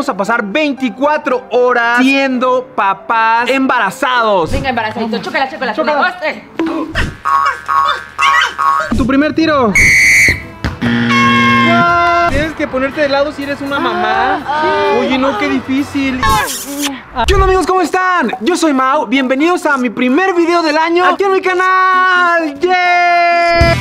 vamos a pasar 24 horas siendo papás embarazados. Venga, embarazadito, chócala. Tu primer tiro. Tienes que ponerte de lado si eres una mamá. Oye, no, qué difícil. ¿Qué onda, amigos? ¿Cómo están? Yo soy Mau. Bienvenidos a mi primer video del año aquí en mi canal. ¡Yeah!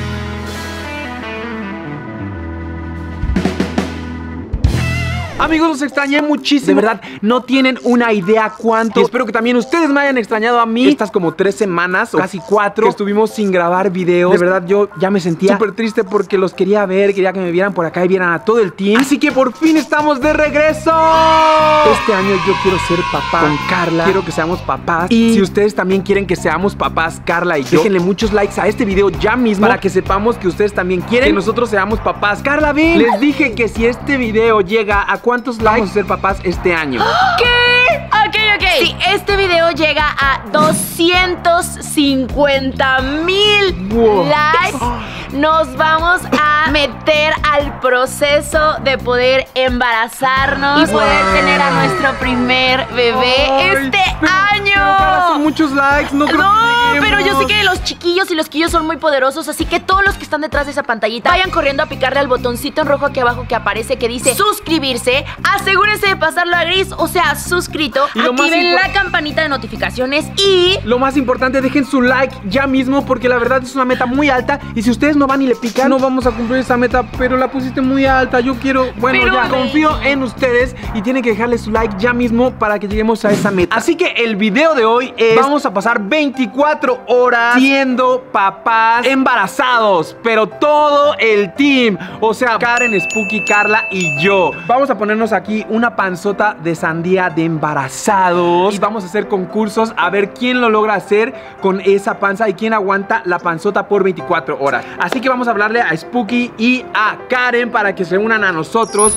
Amigos, los extrañé muchísimo. De verdad, no tienen una idea cuánto. Y espero que también ustedes me hayan extrañado a mí. Estas como 3 semanas o casi 4 que estuvimos sin grabar videos. De verdad, yo ya me sentía súper triste porque los quería ver. Quería que me vieran por acá y vieran a todo el team. Así que por fin estamos de regreso. Este año yo quiero ser papá con Carla. Quiero que seamos papás. Y si ustedes también quieren que seamos papás, Carla y yo, déjenle muchos likes a este video ya mismo para que sepamos que ustedes también quieren que nosotros seamos papás. Carla, ven. Les dije que si este video llega a ¿cuántos likes vamos a ser papás este año? ¿Qué? Ok. Si este video llega a 250,000 likes, nos vamos a meter al proceso de poder embarazarnos y poder tener a nuestro primer bebé este año. Pero son muchos likes, no creo que pero yo sé que los chiquillos y los quillos son muy poderosos, así que todos los que están detrás de esa pantallita vayan corriendo a picarle al botoncito en rojo aquí abajo que aparece que dice suscribirse. Asegúrense de pasarlo a gris, o sea, suscrito. Activen la campanita de notificaciones y lo más importante, dejen su like ya mismo porque la verdad es una meta muy alta y si ustedes no van y le pican, no vamos a cumplir esa meta, pero la pusiste muy alta. Yo quiero, bueno, pero ya confío en ustedes y tienen que dejarle su like ya mismo para que lleguemos a esa meta. Así que el video de hoy es, vamos a pasar 24 horas siendo papás embarazados, pero todo el team, o sea, Karen, Spooky, Carla y yo. Vamos a ponernos aquí una panzota de sandía de embarazados y vamos a hacer concursos a ver quién lo logra hacer con esa panza y quién aguanta la panzota por 24 horas. Así que vamos a hablarle a Spooky y a Karen para que se unan a nosotros.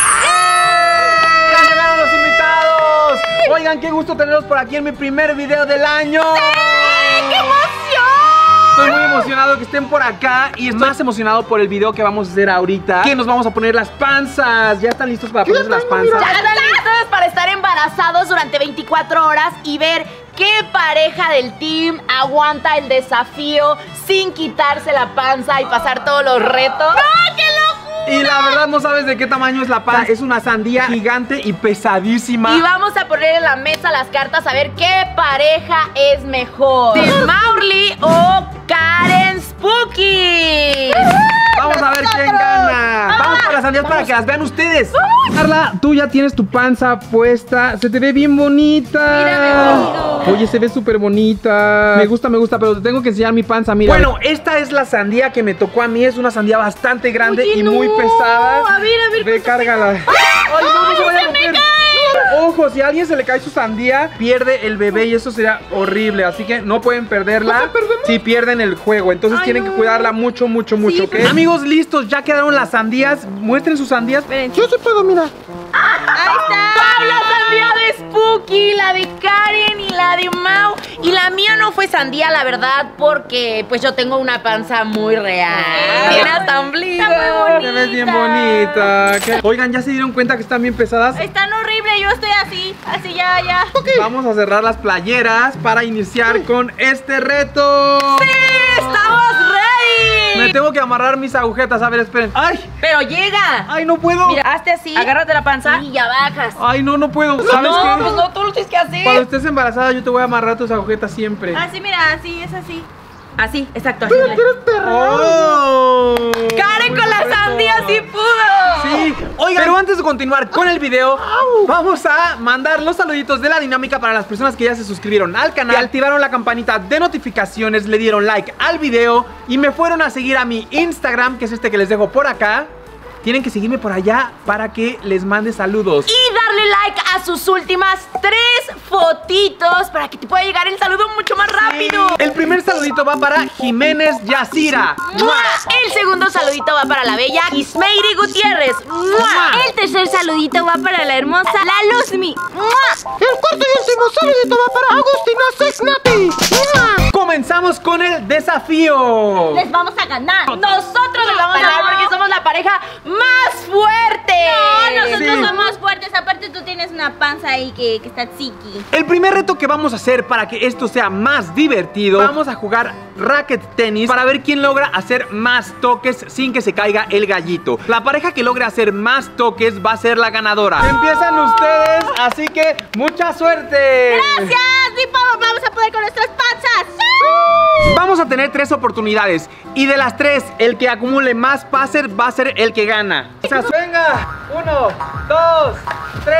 ¡Ya llegaron los invitados! Oigan, qué gusto tenerlos por aquí en mi primer video del año. ¡Sí! ¡Qué emoción! Estoy muy emocionado que estén por acá y estoy más emocionado por el video que vamos a hacer ahorita, que nos vamos a poner las panzas. ¿Ya están listos para ponerse las panzas? Ya están listos para estar embarazados durante 24 horas y ver qué pareja del team aguanta el desafío sin quitarse la panza y pasar todos los retos. ¡Ah, qué locura! Y la verdad no sabes de qué tamaño es la panza. Es una sandía gigante y pesadísima. Y vamos a poner en la mesa las cartas a ver qué pareja es mejor, ¿Team Maurly o Karen Spooky? Vamos a ver quién gana. Vamos por las sandías para que las vean ustedes. Carla, tú ya tienes tu panza puesta. Se te ve bien bonita. Mira, oye, se ve súper bonita. Me gusta, pero te tengo que enseñar mi panza, mira. Bueno, esta es la sandía que me tocó a mí. Es una sandía bastante grande y muy pesada. A ver. Ve, cárgala. Ay, no se vaya a romper. Ojo, si a alguien se le cae su sandía, pierde el bebé y eso sería horrible. Así que no pueden perderla si pierden el juego. Entonces tienen que cuidarla mucho, sí, ¿ok? Amigos, listos, ya quedaron las sandías. Muestren sus sandías. Yo sí puedo, mira. Ahí está. La sandía de Spooky, la de Karen y la de Mau. Y la mía no fue sandía, la verdad, porque pues yo tengo una panza muy real. Tiene hasta ombligo. Te ves bien bonita. Oigan, ¿ya se dieron cuenta que están bien pesadas? Están horribles, yo estoy así ya. Okay. Vamos a cerrar las playeras para iniciar con este reto. ¡Sí! ¡Estamos ready! Me tengo que amarrar mis agujetas, a ver, esperen. ¡Ay! ¡Pero llega! ¡Ay, no puedo! Mira, hazte así, agárrate la panza y ya bajas. ¡Ay, no puedo! ¿Sabes qué? Pues no, tú lo tienes que hacer. Cuando estés embarazada yo te voy a amarrar tus agujetas siempre. Así, mira, así, es así. Así, exacto. Así. ¡Oh! ¡Karen con la sandía sí pudo! Sí, oigan, pero antes de continuar con el video, vamos a mandar los saluditos de la dinámica para las personas que ya se suscribieron al canal, que activaron la campanita de notificaciones, le dieron like al video y me fueron a seguir a mi Instagram, que es este que les dejo por acá. Tienen que seguirme por allá para que les mande saludos. Y darle like a sus últimas 3 fotitos para que te pueda llegar el saludo mucho más rápido. Sí. El primer saludito va para Jiménez Yacira. El segundo saludito va para la bella Ismeiri Gutiérrez. El tercer saludito va para la hermosa La Luzmi. El cuarto y último saludito va para Agustina Sexnati. Comenzamos con el desafío. Les vamos a ganar. Nosotros les vamos a ganar porque somos la pareja más fuerte. No, nosotros somos fuertes. una panza ahí que está tziki. El primer reto que vamos a hacer para que esto sea más divertido, vamos a jugar racket tenis para ver quién logra hacer más toques sin que se caiga el gallito. La pareja que logre hacer más toques va a ser la ganadora. Empiezan ustedes, así que mucha suerte. ¡Gracias! ¡Sí, vamos a poder con nuestras panzas! Vamos a tener 3 oportunidades y de las 3, el que acumule más pases va a ser el que gana. O sea, venga, 1, 2, 3.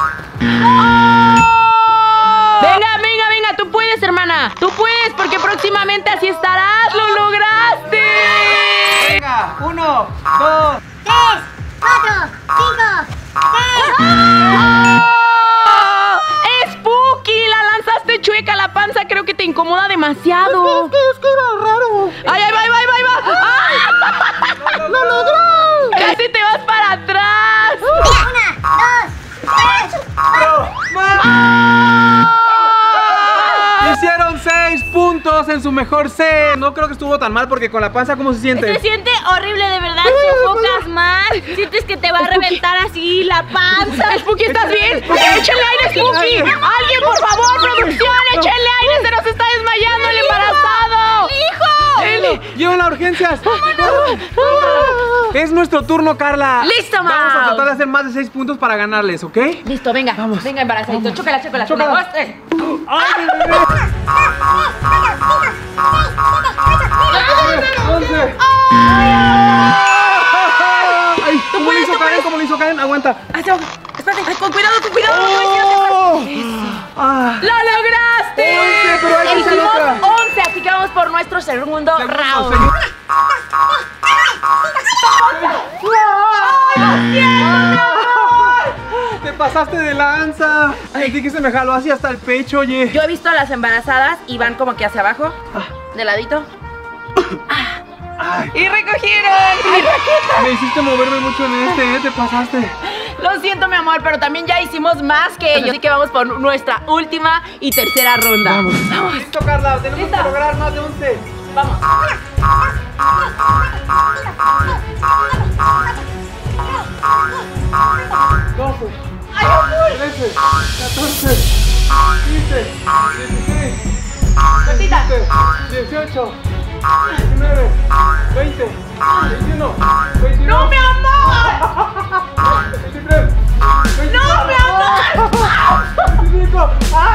Venga, tú puedes, hermana. Tú puedes, porque próximamente así estarás. ¡Lo lograste! Venga, 1, 2, 3, 4, 5, 6. ¡Spooky! La lanzaste chueca, la panza creo que te incomoda demasiado. Es que era raro. ¡Ay, ahí va! ¡Ay! ¡Lo logró! ¡Casi te vas para atrás! 1, 2, 3. Hicieron 6 puntos en su mejor set. No creo que estuvo tan mal porque con la panza, ¿cómo se siente? Se siente horrible, de verdad. Sofocas mal. Sientes que te va a reventar así la panza. ¡Spooky, estás bien! ¡Échale aire, Spooky! ¡Alguien, por favor, producción! ¡Échale aire! ¡Se nos está desmayando el embarazado! ¡Hijo! ¡Llévenla a urgencias! Es nuestro turno, Carla. ¡Listo, Mau! Vamos a tratar de hacer más de 6 puntos para ganarles, ¿ok? Listo, venga. Vamos. Venga, embarazadito. Chócala. Chócala. 1, 2, 3. ¡Ay, mi bebé! 11. ¡Ay! ¿Cómo le hizo Karen? ¿Cómo le hizo Karen? Aguanta. Hacia abajo. Espérate, con cuidado. ¡Oh! Ah. ¡Lo lograste! 11, pero hay que hacer Hicimos otra. 11, así que vamos por nuestro segundo round. ¡Te pasaste de lanza! Sentí que se me jaló así hasta el pecho, oye. Yo he visto a las embarazadas y van como que hacia abajo, de ladito. Ay. ¡Y recogieron! ¡Ay, Raqueta! Me hiciste moverme mucho en este, te pasaste. Lo siento, mi amor, pero también ya hicimos más que ellos. Así que vamos por nuestra última y tercera ronda. Vamos. Listo, Carla, tenemos ¿Lista? que lograr más de 11. Vamos. 12, 13, 14, 15, 16, Cortita. 18, 19, 20, 21, 22. ¡No, mi amor! 23, 24, ¡No, mi amor! 25,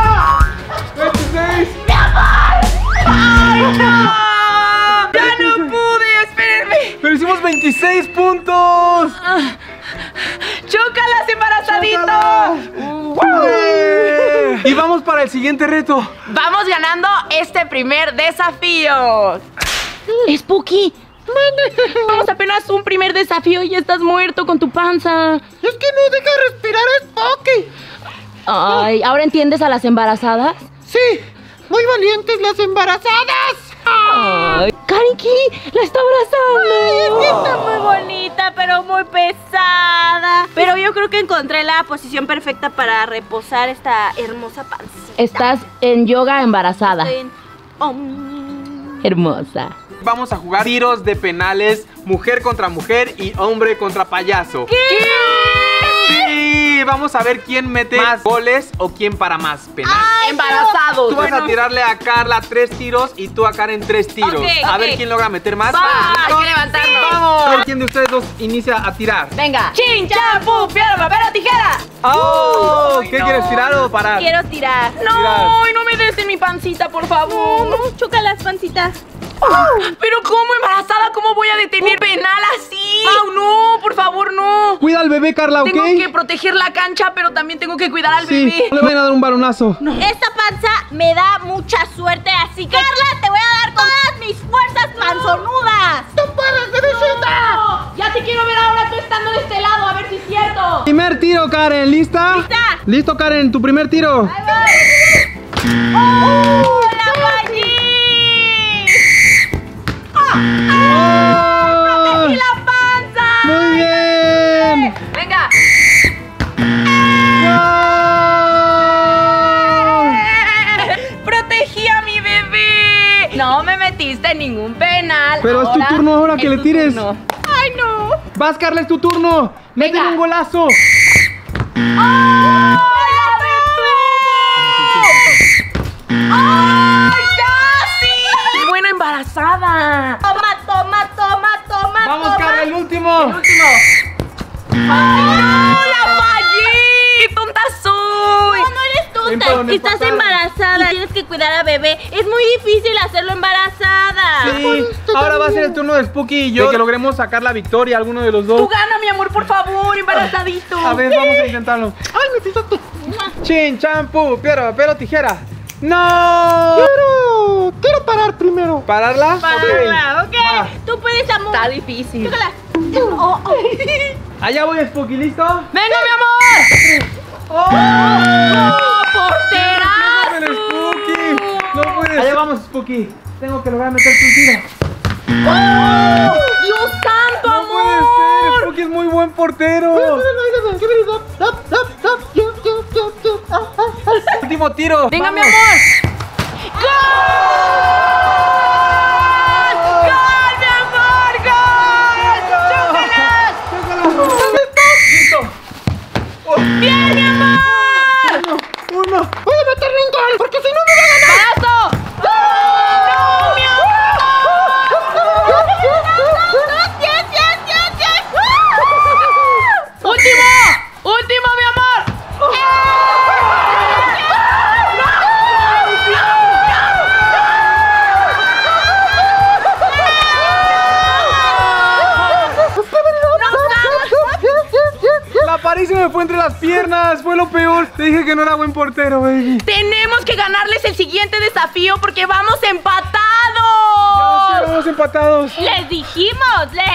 26. ¡Ay, no! ¡Ya no pude! ¡Espérenme! Pero hicimos 26 puntos. ¡Chócalas, embarazadito! Y vamos para el siguiente reto. Vamos ganando este primer desafío. Spooky, vamos apenas un primer desafío y ya estás muerto con tu panza. Es que no deja respirar Spooky. Ay, ¿ahora entiendes a las embarazadas? Sí, muy valientes las embarazadas. Ay, Kariki, la está abrazando. Está muy bonita, pero muy pesada. Pero yo creo que encontré la posición perfecta para reposar esta hermosa panza. Estás en yoga embarazada. Estoy en- Hermosa. Vamos a jugar tiros de penales, mujer contra mujer y hombre contra payaso. ¿Qué? Sí, vamos a ver quién mete más goles o quién para más penales. Embarazados. Tú vas a tirarle a Carla 3 tiros y tú a Karen 3 tiros. Ok, A ok. ver quién logra meter más. Hay que levantarnos. ¡Vamos! A ver quién de ustedes dos inicia a tirar. Venga. Chin, champú, piedra, papel o tijera. ¡Oh! Ay, ¿Qué no. quieres, tirar o parar? Quiero tirar. No, no me des en mi pancita, por favor. No, choca las pancitas. Pero ¿cómo embarazada? ¿Cómo voy a detener penal así? Mau, no, por favor, no. Cuida al bebé, Carla, ¿ok? Tengo que proteger la cancha, pero también tengo que cuidar al Sí, bebé. no le vayan a dar un balonazo. Esta panza me da mucha suerte, así que Carla, te voy a dar todas mis fuerzas panzonudas. ¡No pares de visita! No, ya te quiero ver ahora tú estando de este lado, a ver si es cierto. Primer tiro, Karen, ¿lista? ¿Lista? Listo, Karen, tu primer tiro. ¡Oh, la fallí! ¡Oh! ¡Y la panza! ¡Muy bien! Venga. ¡Wow! Protegí a mi bebé. No me metiste en ningún penal. Pero es tu turno ahora que es le tu tires. turno. ¡Ay, no! Vas, Carla, es tu turno. Venga. Métele un golazo. ¡Oh! el último. ¡No, la fallé! ¡Tonta soy! No eres tonta. Empate. Estás embarazada. Tienes que cuidar a bebé. Es muy difícil hacerlo embarazada. Sí, ahora va a ser el turno de Spooky y yo. De que logremos sacar la victoria, alguno de los Tú dos. gana, mi amor, por favor, embarazadito. A ver, vamos a intentarlo. ¡Ay, me pisaste! Chin, champú, pero tijera. ¡No! Quiero parar primero. ¿Pararla? Pararla, ok. Va. Tú puedes, amor. Está difícil. Tócala. Oh, oh. Allá voy, Spooky, ¿listo? ¡Venga, mi amor! ¡Oh! ¡Porterazo! ¡El Spooky! ¡No puedes! Allá vamos, Spooky. Tengo que lograr meterte un tiro. ¡Dios santo, ¡No puede ser! amor! Spooky es muy buen portero. Último tiro. ¡Venga, mi Vamos. amor! ¡Gol! ¡Gol, mi amor! ¡Gol! ¡Chócalas! ¡Listo! ¡Bien, mi amor! ¡Voy Uno. a meterle un gol! ¡Porque si no me va a ganar! ¡Parazo! ¡No, mi amor! ¡Último! ¡Último, mi amor! La pared se me fue entre las piernas. Fue lo peor. Te dije que no era buen portero, baby. Tenemos que ganarles el siguiente desafío porque vamos Ya empatados. vamos empatados. Les dijimos.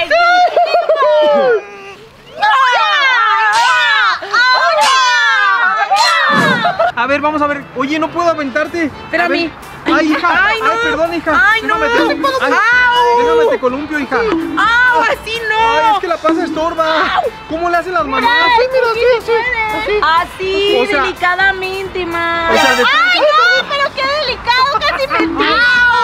A ver, vamos a ver. Oye, no puedo aventarte. Espérame. Ay, hija. Ay, no. Perdón, hija. Ay, no. Déjame te- Ay, Au. déjame te columpio, hija. ¡Ah, así no! Ay, es que la panza estorba. ¿Cómo le hacen las mamás? Sí, mira, sí. Así, O sea- delicadamente, ma. O sea, de- ¡Ay, no! ¡Pero qué delicado! ¡Casi me tiro!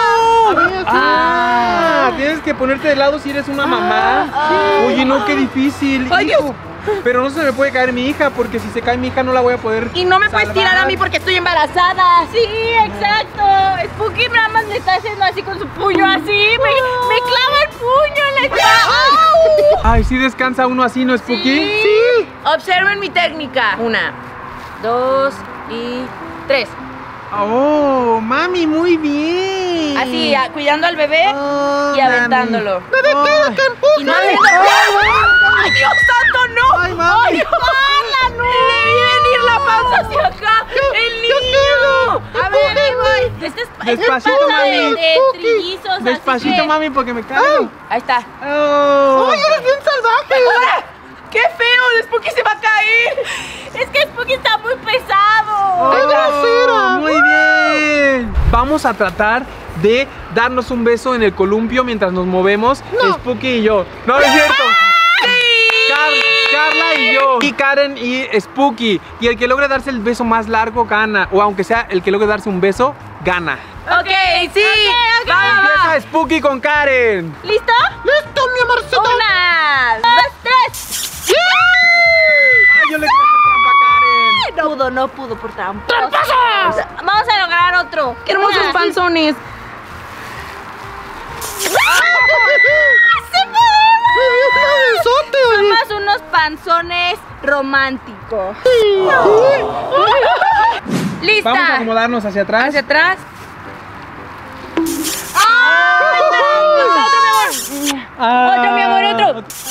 Ah, tienes que ponerte de lado si eres una mamá. Oye, no, qué difícil. Ay, Dios. hijo. Pero no se me puede caer mi hija, porque si se cae mi hija no la voy a poder. Y no me puedes salvar. tirar a mí porque estoy embarazada. Sí, exacto. Spooky nada más me está haciendo así con su puño así. Me clava el puño en la espalda. ¡Au! Ay, sí descansa uno así, ¿no, Spooky? Sí. Observen mi técnica. 1, 2 y 3. Oh, mami, muy bien. Así, cuidando al bebé Oh, y aventándolo. ¡Bebé, quédate! Y no haciendo- ¡Ay, Dios santo, no! Ay, mami. ¡Mala, no! Debí venir la panza hacia acá. ¡El niño! A ver, ahí voy. Despacito, mami. De trillizos, así Despacito, que- mami, porque me caigo. Ahí está. Oh. ¡Ay, eres bien salvaje! ¡Ahora! ¡Qué feo! ¡Spooky se va a caer! Es que Spooky está muy pesado. ¡Qué grosera! Muy bien. Vamos a tratar de darnos un beso en el columpio mientras nos movemos. Spooky y yo. No, es cierto. Carla y yo. Y Karen y Spooky. Y el que logre darse el beso más largo gana. O aunque sea el que logre darse un beso, gana. Ok, sí. Ok. Va. Empieza Spooky con Karen. ¿Listo? ¡Listo, mi amorcito! 1, 2, 3. Ay, yo le quiero hacer trampa a Karen. No pudo por trampa. Vamos a lograr otro. ¡Qué hermosos Una. panzones! Somos unos panzones románticos. ¡Lista! Vamos a acomodarnos hacia atrás. Hacia atrás. Otro, mi amor, otro.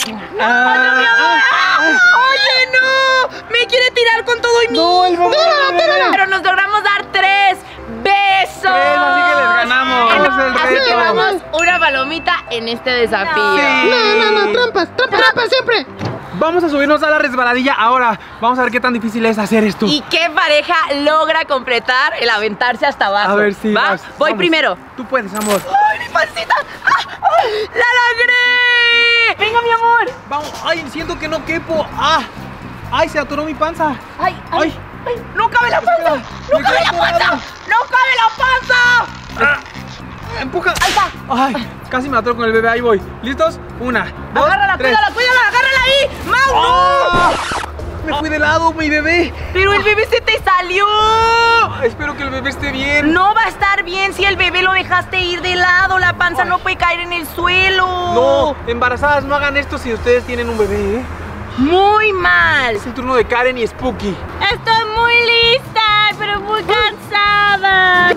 ¡Oye, no! ¡Me quiere tirar con todo y No, el bebé. Pero nos logramos dar 3 besos. Así que les ganamos. Ese es el Así que reto. vamos una palomita en este desafío. Sí. No, trampas siempre. Vamos a subirnos a la resbaladilla ahora. Vamos a ver qué tan difícil es hacer esto. ¿Y qué pareja logra completar el aventarse hasta abajo? A ver si ¿Va? vas. Voy Vamos. primero. Tú puedes, amor. ¡Ay, mi pancita! ¡La logré! ¡Venga, mi amor! Vamos. Ay, siento que no quepo. Ay, se atoró mi panza. ¡Ay, Ay. ¡No cabe la panza! Espera, ¡No me cabe quedé la panza! atorado. ¡No cabe la panza! Empuja. Ahí está. Ay, casi me atoro con el bebé. Ahí voy. ¿Listos? 1, 2, Agárrala, 3. cuídala, agárrala ahí. ¡Mau! ¡Oh! Me fui de lado, mi bebé. Pero el bebé se te salió. Espero que el bebé esté bien. No va a estar bien si el bebé lo dejaste ir de lado. La panza no puede caer en el suelo. No, embarazadas, no hagan esto si ustedes tienen un bebé, ¿eh? Muy mal. Es el turno de Karen y Spooky. Estoy muy lista, pero muy cansada.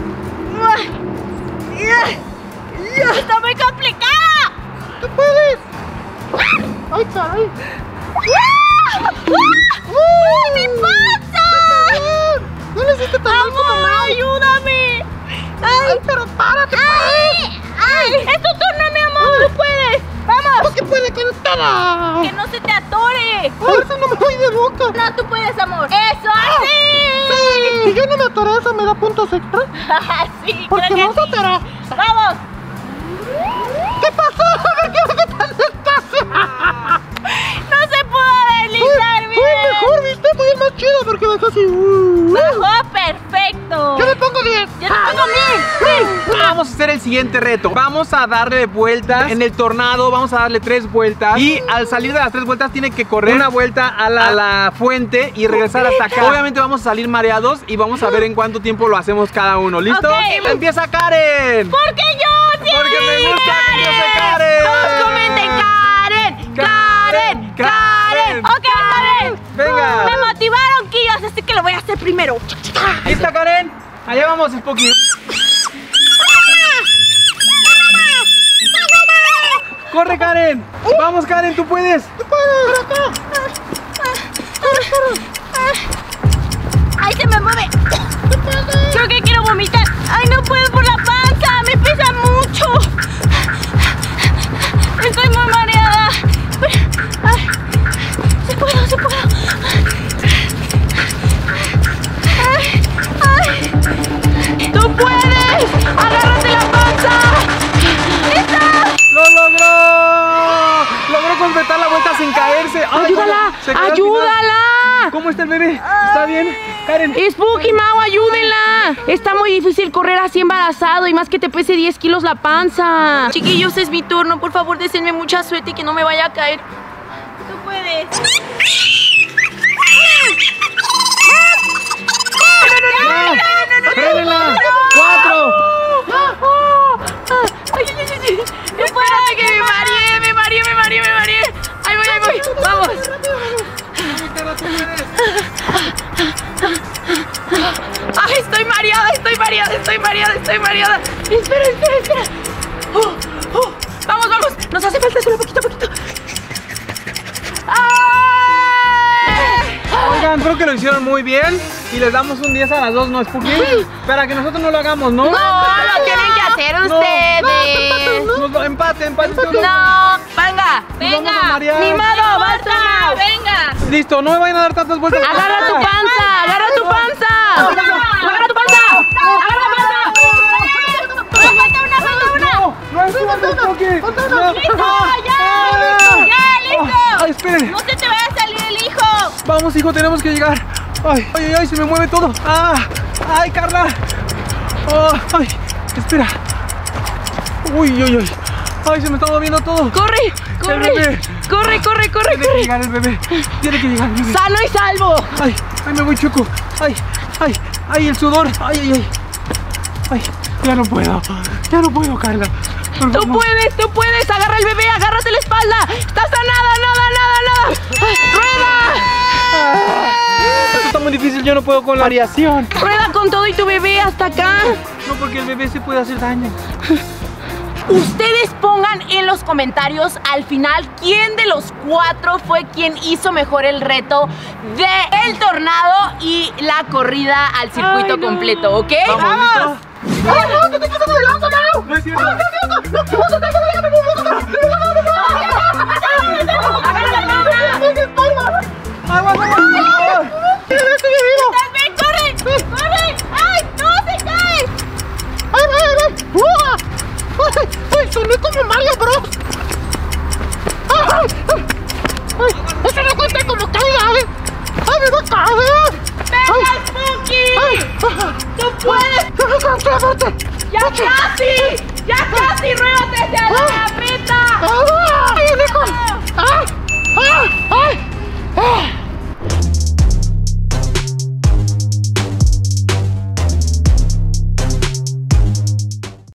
Está muy complicada. ¡Tú puedes! ¡Ay, caray! ¡Uy, mi panza! ¡No le hiciste tan mal como ¡Amor, ayúdame! ¡Ay, pero párate! ¡Ay! ¡Es tu turno, mi amor! ¡Tú puedes! ¡Vamos! ¡Pues que puede cantar! ¡Que no se te atore! ¡Por eso no me voy de boca! ¡No, tú puedes, amor! ¡Eso, así! ¡Sí! Si yo no me atoré, ¿eso me da puntos extra? Sí, Porque creo no que se sí. atoró. ¡Vamos! ¿Qué pasó? ¿Por qué vas tan despacio? ¡No se pudo deslizar Fue bien! mejor, ¿viste? Fue el más chido porque me casi... ¡Bajó perfecto! Yo le pongo 10. ¡Yo te pongo 10! Vamos a hacer el siguiente reto. Vamos a darle vueltas en el tornado. Vamos a darle 3 vueltas. Y al salir de las 3 vueltas tiene que correr una vuelta a la fuente y regresar hasta acá. Obviamente vamos a salir mareados y vamos a ver en cuánto tiempo lo hacemos cada uno. ¿Listo? Ok. Empieza Karen. ¡Porque yo sí! Porque me gusta que empiece Karen. Todos comenten Karen, Karen, Karen. ¡Ok, está bien! Venga. Me motivaron, Quillos, así que lo voy a hacer primero. Ahí está Karen. Allá vamos, Spooky. Corre, Karen. Vamos, Karen, tú puedes. ¡Ay, se me mueve! Creo que quiero vomitar. ¡Ay, no puedo por la panza! ¡Me pesa mucho! Estoy muy mareada. Ay, ¡se puedo, se puedo! ¡Ay! ¡Tú puedes! ¡Agárrate la panza! ¡Listo! ¡Lo logró! Logró completar la vuelta sin caerse. Ay, ¡Ayúdala! se cayó al final. ¡Ayúdala! ¿Cómo está el bebé? ¿Está bien? Karen. Spooky, Mau, ayúdenla. Está muy difícil correr así embarazado y más que te pese 10 kilos la panza. Chiquillos, es mi turno. Por favor, deseenme mucha suerte y que no me vaya a caer. ¡Tú puedes! ¡Frénela! ¡4! Espérate que me mareé. Ahí voy. Vamos. Ay, estoy mareada. Espera. Vamos. Nos hace falta solo poquito. ¡Ay! Oigan, creo que lo hicieron muy bien. Y les damos un 10 a las 2, ¿no, Spooky? Para que nosotros no lo hagamos, ¿no? No, lo tienen que hacer ustedes. Empate. No, venga. Vamos a marear. Ni modo, basta. ¡Venga! Listo, no me vayan a dar tantas vueltas. Agarra tu panza. Agarra tu panza. ¡Falta una! No es suerte, Spooky. ¡Listo! ¡Ya, listo! Ay, esperen. ¡No se te vaya a salir el hijo! Vamos, hijo, tenemos que llegar. Ay, se me mueve todo. Ay, Carla. Ay, espera. Uy. Ay, se me está moviendo todo. Corre. El bebé. Corre. Tiene que llegar el bebé. Tiene que llegar el bebé. Sano y salvo. Ay, me voy chueco. Ay, el sudor. Ay, ya no puedo, Carla. Por Tú favor. puedes. Agarra el bebé, agárrate la espalda. Estás a nada. ¡Rueda! Esto está muy difícil, yo no puedo con la variación. Rueda con todo y tu bebé hasta acá. No, porque el bebé se puede hacer daño. Ustedes pongan en los comentarios al final quién de los 4 fue quien hizo mejor el reto de el tornado y la corrida al circuito Ay, no. completo, ¿ok? Vamos. ¿Listo? ¡No, te estás adelante, Mau! No es cierto. ¡Ven, corre! ¡Ay, no se cae! ¡Ay, soné como Mario Bros! ¡Eso no cuenta como caída, ¡ay, me va a caer! ¡Venga, Spooky! ¡Tú puedes! ¡Ya ¡Ya casi! ¡Ruédate hacia la meta!